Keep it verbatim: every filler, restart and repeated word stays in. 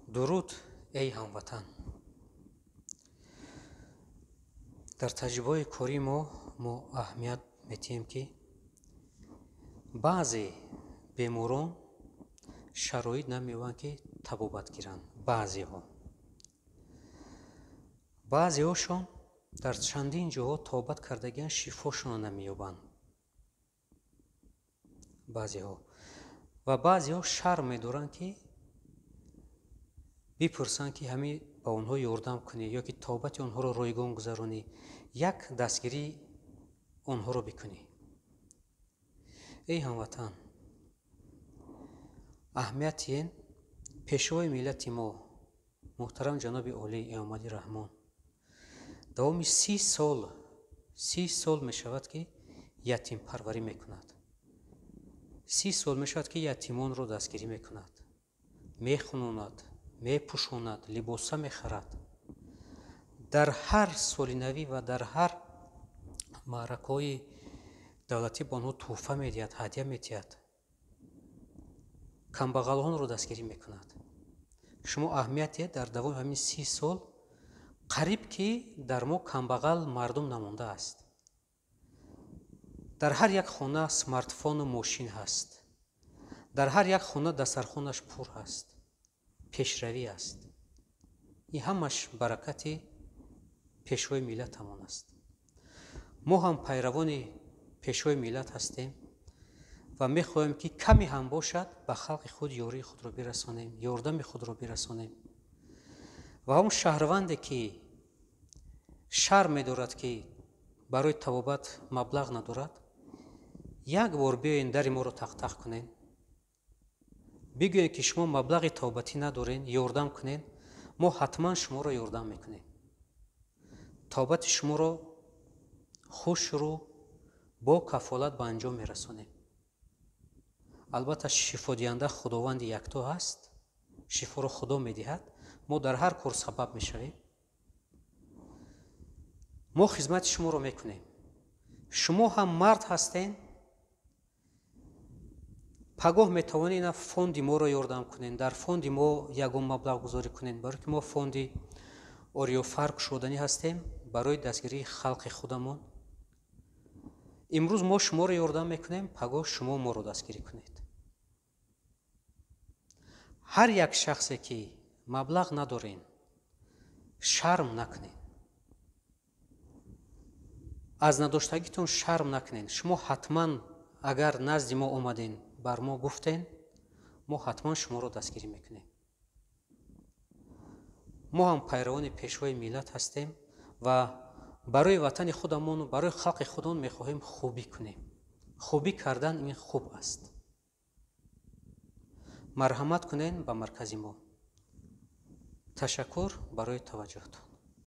дуруд эй ҳамватан. дар таҷрибаҳои кории мо мо аҳамият метиҳем ки баъзе беморон шароит намеёбанд ки табобат гиранд. баъзеҳо баъзеҳошон дар чандин ҷоҳо табобат кардагианд, шифошонро намеёбанд. баъзеҳо ва баъзеҳо шарм медоранд ки бипурсанд ки ҳамин ба онҳо ёрдам кунӣ ё ки табобати онҳоро ройгон гузаронӣ, як дастгирӣ онҳоро бикунӣ. эй ҳамватан, аҳамияти ин пешвои миллати мо муҳтарам ҷаноби олӣ эмомалӣ раҳмон давоми си сол си сол мешавад ки ятимпарварӣ мекунад. си сол мешавад ки ятимонро дастгирӣ мекунад, мехунонад, мепӯшонад, либоса мехарад. дар ҳар соли навӣ ва дар ҳар маъракаҳои давлатӣ ба онҳо тӯҳфа медиҳад, ҳадия медиҳад. камбағалонро дастгирӣ мекунад. шумо аҳамияте дар давоми ҳамин си сол қариб ки дар мо камбағал мардум намондааст. дар ҳар як хона смартфону мошин ҳаст. дар ҳар як хона дастархонаш пур ҳаст. пешравӣ аст. ин ҳамаш баракати пешвои миллатамон аст. мо ҳам пайравони пешвои миллат ҳастем ва мехоҳем ки каме ҳам бошад ба халқи худ ёрии худро бирасонем, ёрдами худро бирасонем. ва он шаҳрванде ки шарм медорад ки барои табобат маблағ надорад, як бор биёен дари моро тақ-тақ кунен, бигӯен ки шумо маблағи табобатӣ надорен, ёрдам кунен, мо ҳатман шуморо ёрдам мекунем. табобати шуморо хушрӯ бо кафолат ба анҷом мерасонем. албатта шифодиҳанда худованди якто ҳаст, шифоро худо медиҳад, мо дар ҳар кор сабаб мешавем. мо хизмати шуморо мекунем. шумо ҳам мард ҳастен, пагоҳ метавонед ина фонди моро ёрдам кунед, дар фонди мо ягон маблағ гузорӣ кунед, барои ки мо фонди ориёфар кушоданӣ ҳастем барои дастгирии халқи худамон. имрӯз мо шуморо ёрдам мекунем, пагоҳ шумо моро дастгирӣ кунед. ҳар як шахсе ки маблағ надорен, шарм накунед. аз надоштагитон шарм накунед. шумо ҳатман агар назди мо омаден, бар мо гуфтен, мо ҳатман шуморо дастгирӣ мекунем. мо ҳам пайравони пешвои миллат ҳастем ва барои ватани худамону барои халқи худамон мехоҳем хубӣ кунем. хубӣ кардан ин хуб аст. марҳамат кунед ба маркази мо. ташаккур барои таваҷҷӯҳтон.